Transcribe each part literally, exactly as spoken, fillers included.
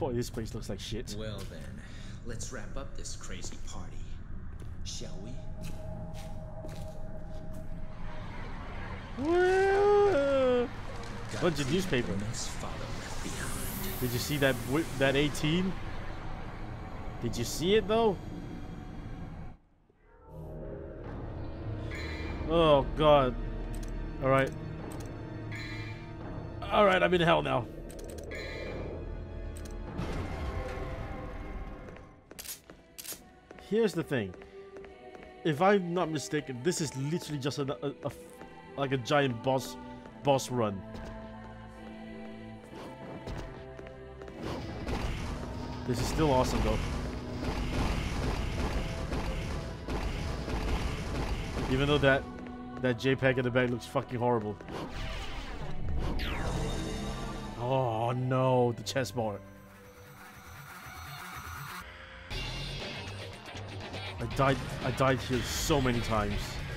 Boy, this place looks like shit. Well then, let's wrap up this crazy party, shall we? Whoa. Bunch of newspaper. Father left behind. Did you see that that A team? Did you see it though? Oh god. All right. All right, I'm in hell now. Here's the thing. If I'm not mistaken, this is literally just a, a, a like a giant boss boss run. This is still awesome though. Even though that that JPEG in the back looks fucking horrible. Oh no, the chest bar. I died I died here so many times.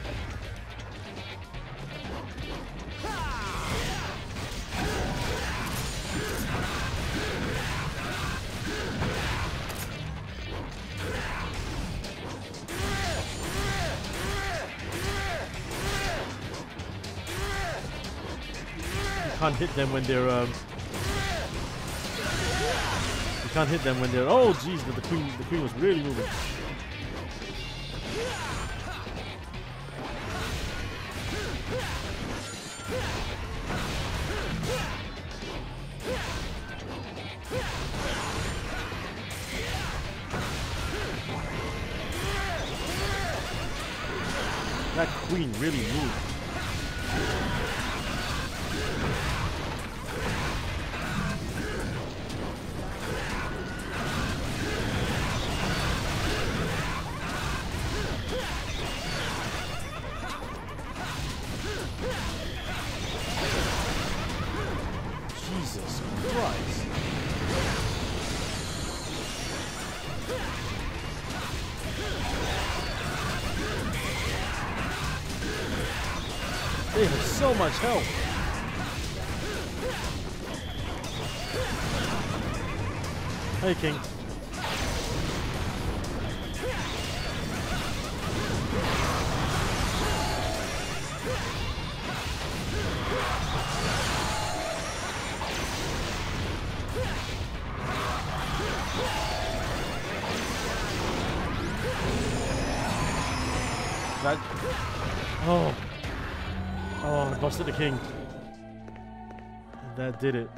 You can't hit them when they're um You can't hit them when they're oh jeez, but the queen the queen was really moving. That queen really moved. Jesus Christ. They have so much health. Hey, King. That. Oh. Oh, I busted the king. That did it.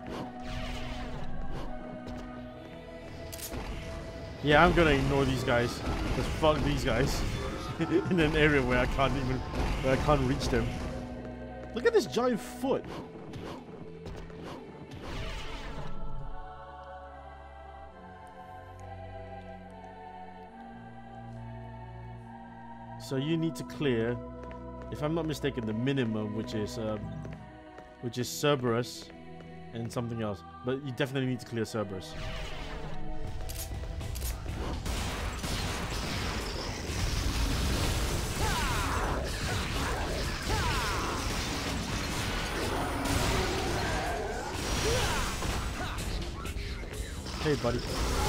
Yeah, I'm gonna ignore these guys. Just fuck these guys. In an area where I can't even, where I can't reach them. Look at this giant foot. So you need to clear, if I'm not mistaken, the minimum, which is um, which is Cerberus and something else. But you definitely need to clear Cerberus. Hey, buddy.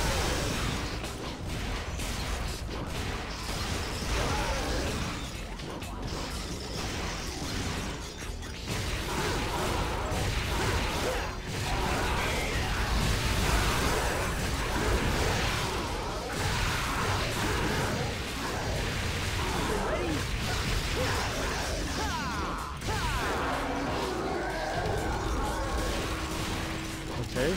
Okay.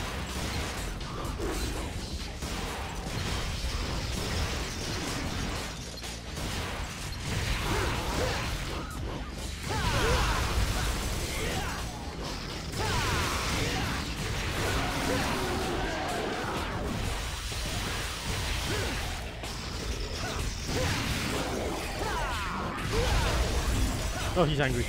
Oh, he's angry.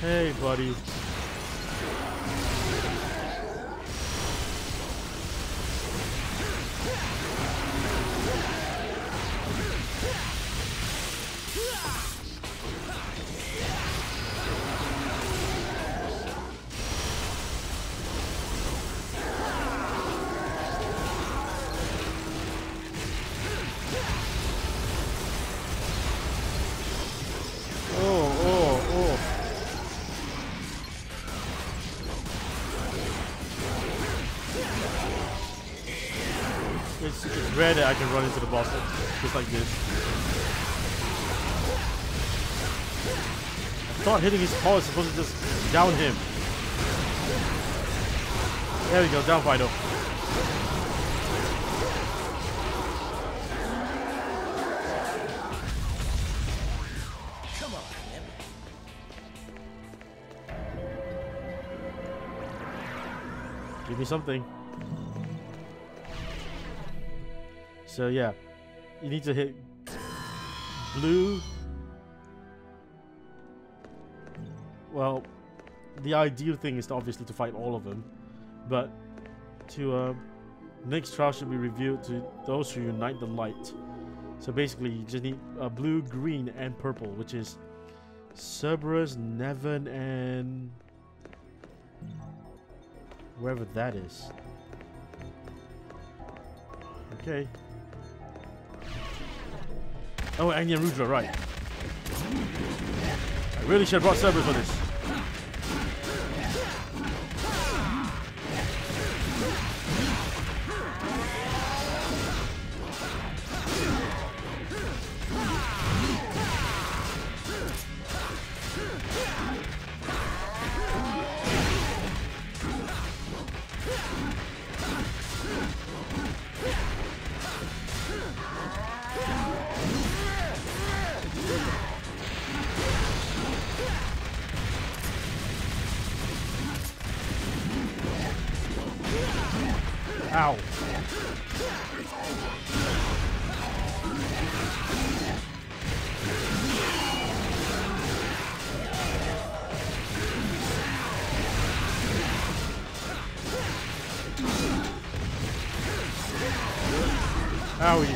Hey, buddy. It's, it's rare that I can run into the boss just like this. I thought hitting his paw is supposed to just down him. There we go, down Fido. Come on, give me something. So yeah, you need to hit blue. Well, the ideal thing is to obviously to fight all of them, but to uh, next trial should be revealed to those who unite the light. So basically, you just need uh, blue, green, and purple, which is Cerberus, Nevin, and wherever that is. Okay. Oh, and Rudra, right. I really should have brought Cerberus for this. Ow. Owie.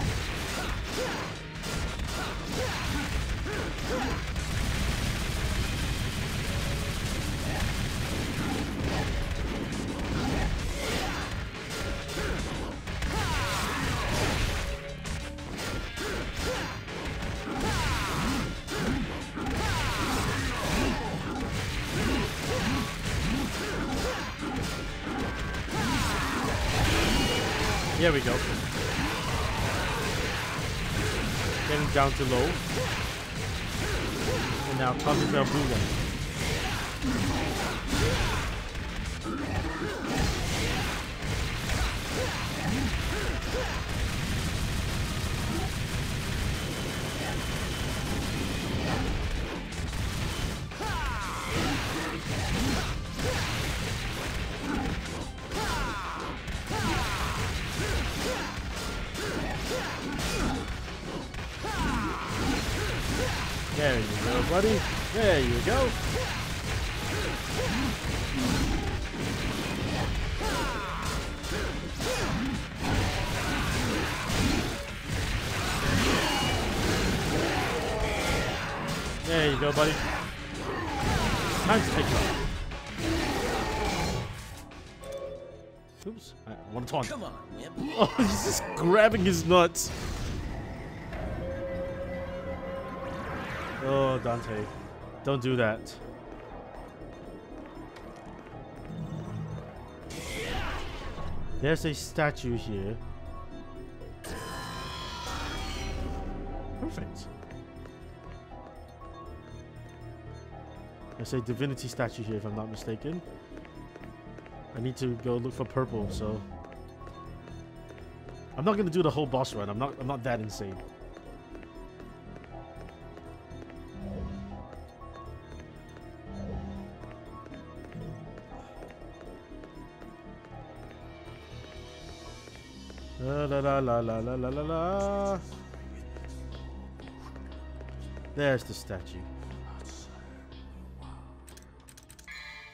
Here we go. Getting down to low. And now concentrate on blue one. There you go, buddy. There you go. There you go, buddy. Time to take it off. Oops. I want to taunt. Come on, Whip. Oh, he's just grabbing his nuts. Oh, Dante. Don't do that. There's a statue here. Perfect. There's a divinity statue here, if I'm not mistaken. I need to go look for purple, so I'm not gonna do the whole boss run. I'm not I'm not that insane. La la la la la la la la la. There's the statue.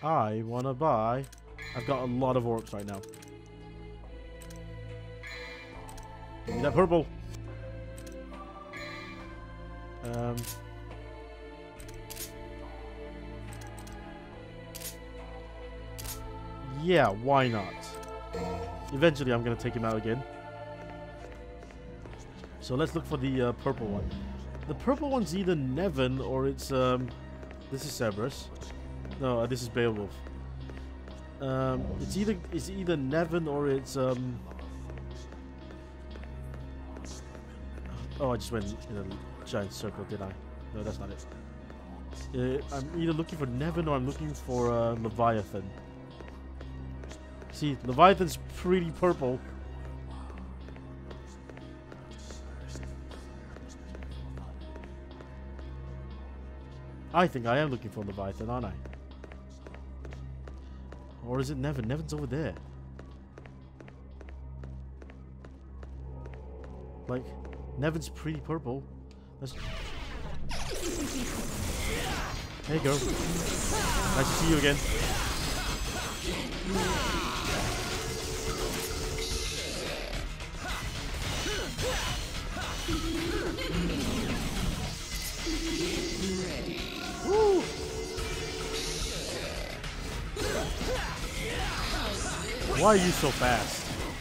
I wanna buy. I've got a lot of orbs right now. Give me that purple. Um. Yeah, why not? Eventually, I'm gonna take him out again. So let's look for the uh, purple one. The purple one's either Nevin or it's um. This is Cerberus. No, uh, this is Beowulf. Um, it's either it's either Nevin or it's um. Oh, I just went in a giant circle, did I? No, that's not it. Uh, I'm either looking for Nevin or I'm looking for uh, Leviathan. See, Leviathan's pretty purple. I think I am looking for Leviathan, aren't I? Or is it Nevin? Nevin's over there. Like, Nevin's pretty purple. Let's... Hey, girl. Nice to see you again. Woo! Why are you so fast?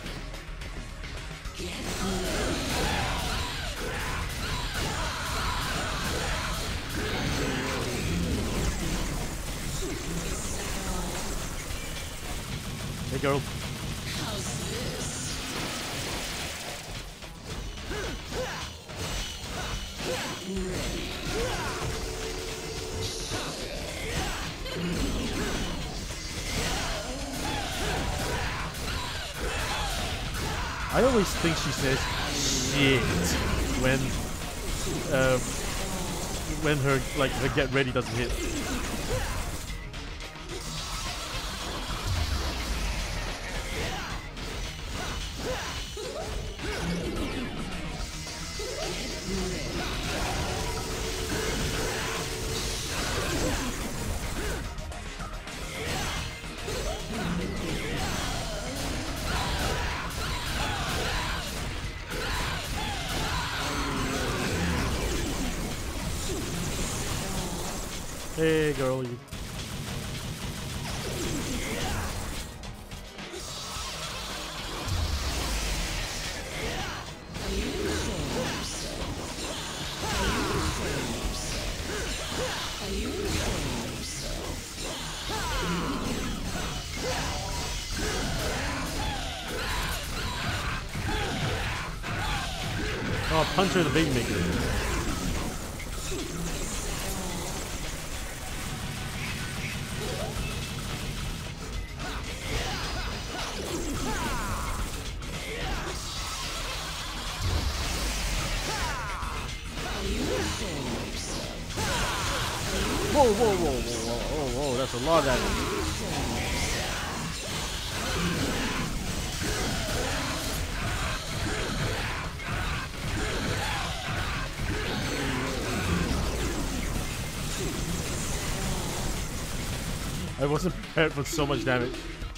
Hey, girl. I always think she says shit when uh, when her like her get ready doesn't hit. Hey, girl. You. Oh, punch her in the baby maker. Whoa, whoa, whoa, whoa, whoa, whoa, whoa, that's a lot of damage. I wasn't prepared for so much damage.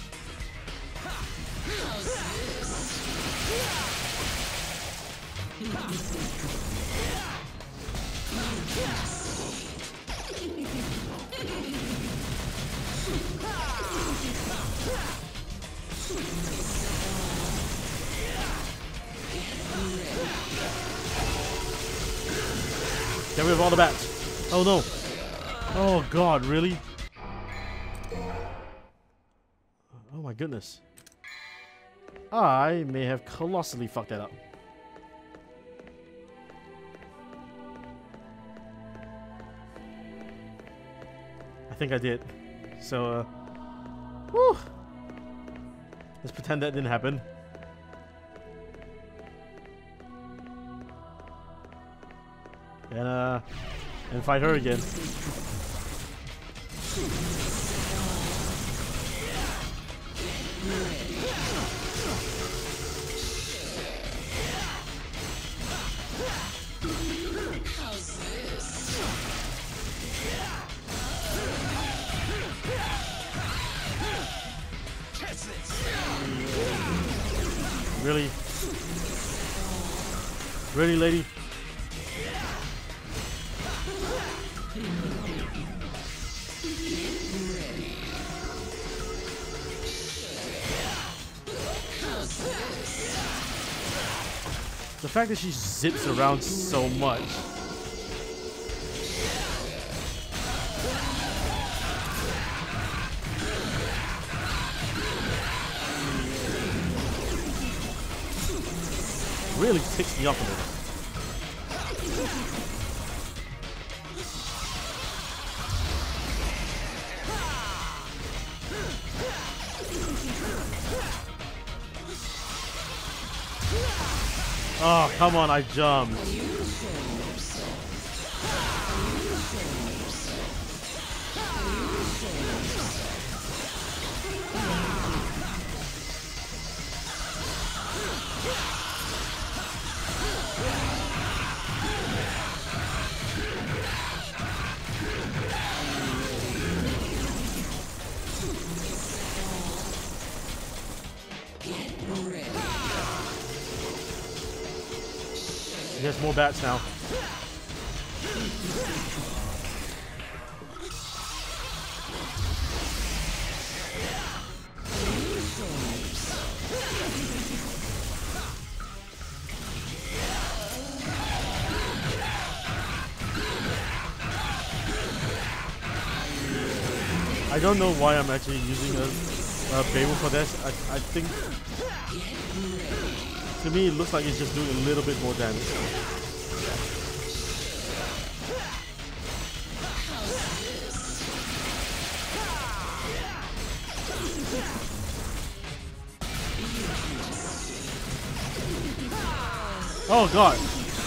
Get rid of all the bats. Oh no. Oh god, really? Oh my goodness. I may have colossally fucked that up. I think I did. So, uh... whew. Let's pretend that didn't happen. And, uh... and fight her again. Really? Really, lady? The fact that she zips around so much. Really ticks me off a little. Oh, come on, I jumped. There's more bats now. I don't know why I'm actually using a, a Beirut for this. I, I think to me it looks like it's just doing a little bit more damage. Oh god!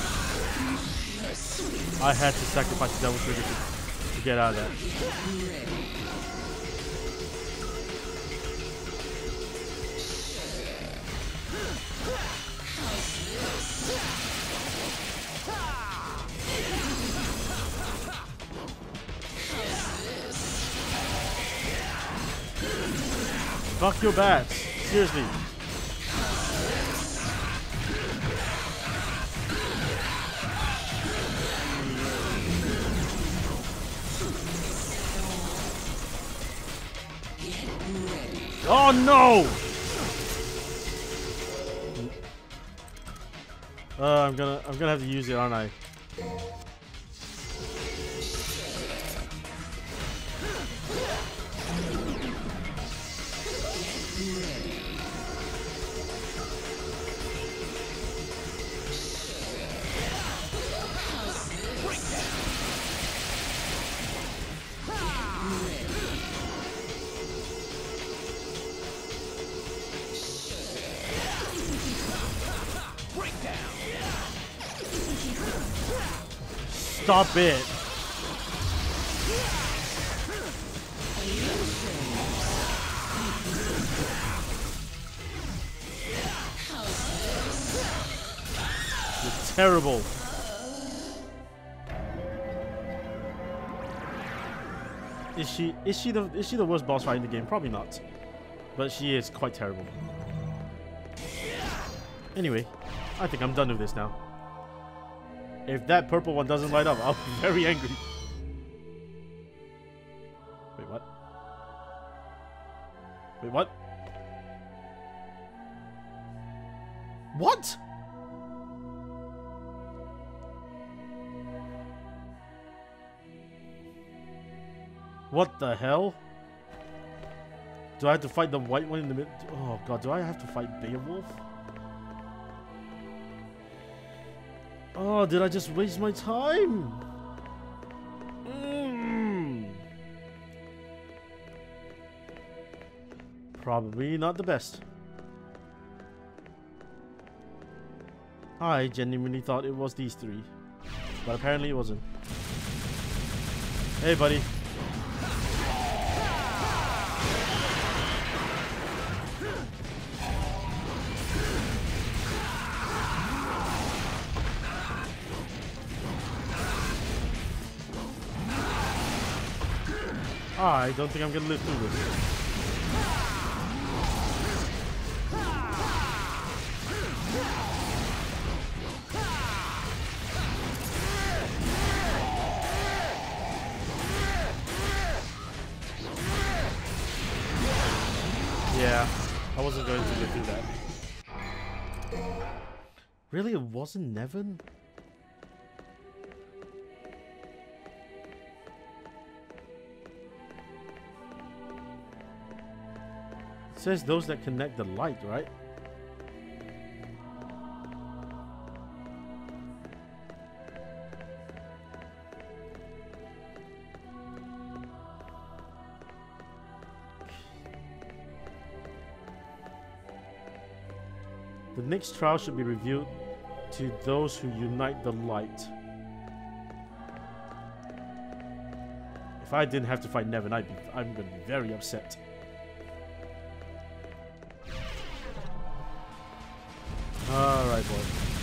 I had to sacrifice the double trigger to, to get out of that. Fuck your bats. Seriously. Oh no! Uh, I'm gonna I'm gonna have to use it, aren't I? Stop it. You're terrible. Is she is she the is she the worst boss fight in the game? Probably not. But she is quite terrible. Anyway, I think I'm done with this now. If that purple one doesn't light up, I'll be very angry. Wait, what? Wait, what? What? What the hell? Do I have to fight the white one in the middle? Oh god, do I have to fight Beowulf? Oh, did I just waste my time? Mm. Probably not the best. I genuinely thought it was these three, but apparently it wasn't. Hey, buddy. I don't think I'm gonna live through this. wasn't going to get through that. Really, it wasn't Nevin? It says those that connect the light, right? The next trial should be revealed to those who unite the light. If I didn't have to fight Nevin, I'd be, I'm going to be very upset. Alright, boy.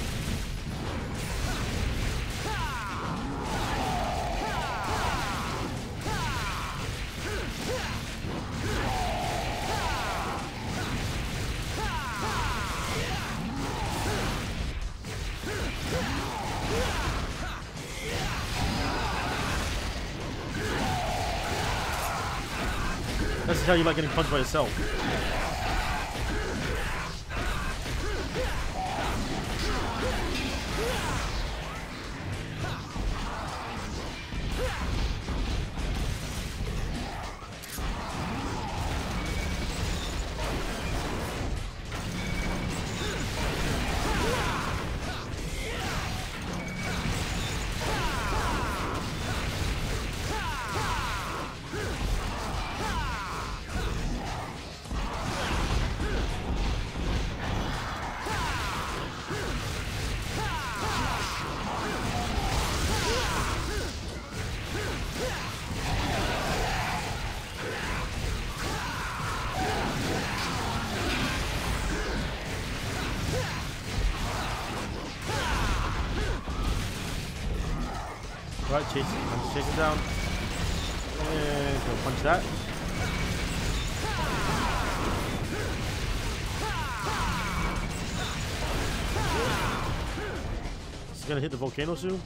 This is how you like getting punched by yourself. Right, chase him, chase him down. And go punch that. Is he gonna hit the volcano soon?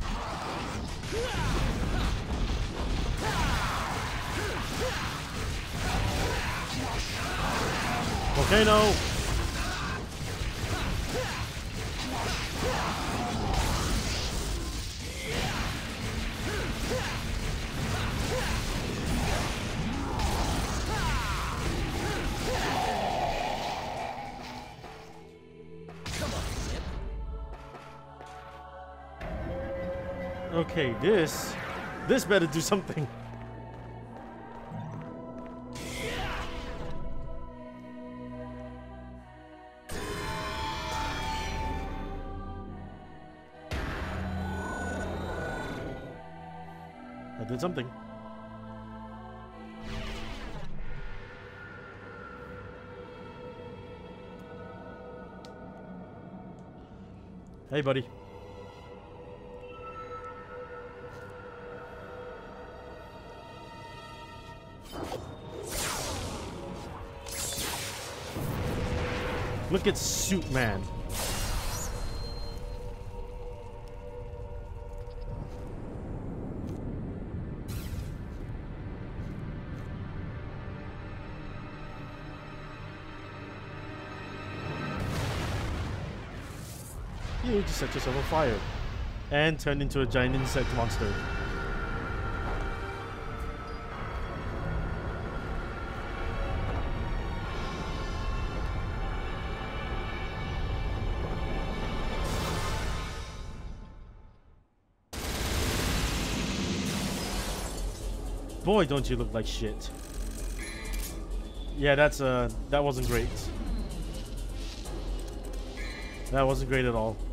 Volcano! Okay, this... This better do something. I did something. Hey, buddy. Look at Suit Man. You just set yourself on fire and turned into a giant insect monster. Boy, don't you look like shit. Yeah, that's uh that wasn't great. That wasn't great at all.